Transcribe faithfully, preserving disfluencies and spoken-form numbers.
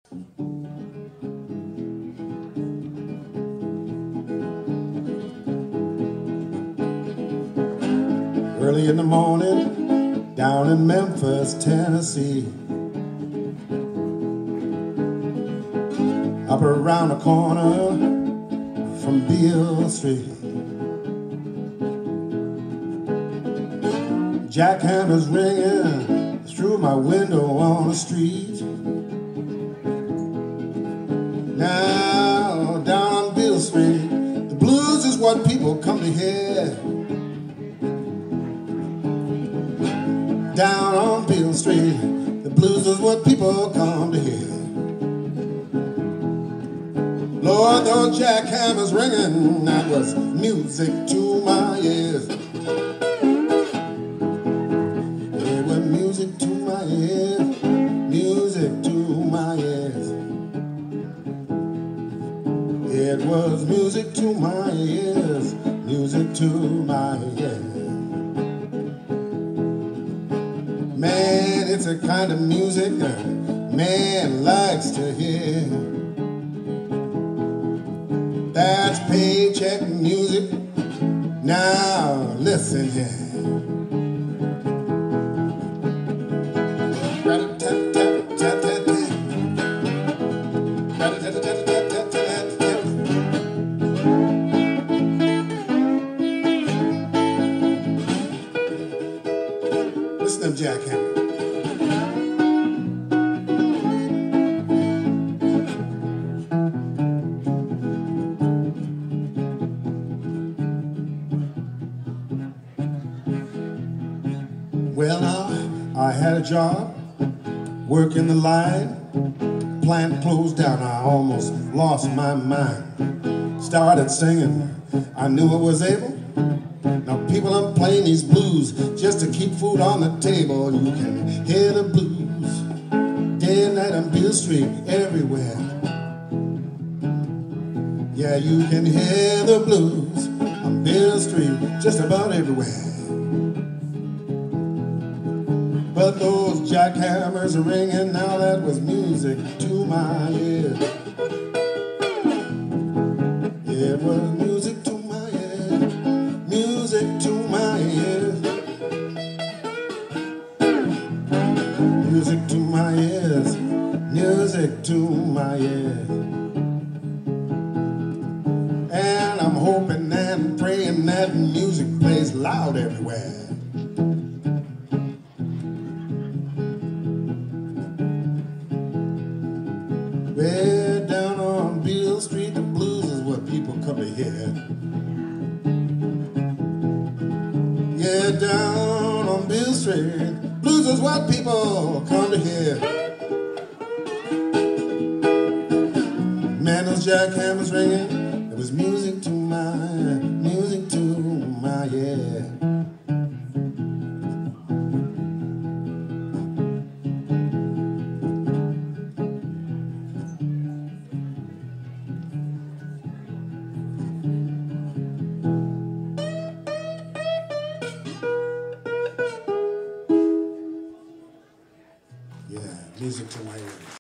Early in the morning, down in Memphis, Tennessee, up around the corner from Beale Street, jackhammers ringing through my window on the street. Now, down on Beale Street, the blues is what people come to hear. Down on Beale Street, the blues is what people come to hear. Lord, those jackhammers ringing, that was music to my ears. It was music to my ears, music to my ears. It was music to my ears, music to my ears. Man, it's a kind of music man likes to hear. That's paycheck music. Now listen here. Listen to jackhammer. Well, now, I had a job, working the line, plant closed down, I almost lost my mind. Started singing, I knew I was able. Now people are playing these blues just to keep food on the table. You can hear the blues day and night on Beale Street, everywhere. Yeah, you can hear the blues on Beale Street, just about everywhere. But those jackhammers are ringing, now that was music to my ears. It was music to my ears, music to my ears. Music to my ears, music to my ears. And I'm hoping and praying that music plays loud everywhere. Way down on Beale Street, the blues is what people come to hear. Yeah, down on Beale Street, blues is what people come to hear. Man, those jackhammers ringing, it was music to my, music to my, yeah.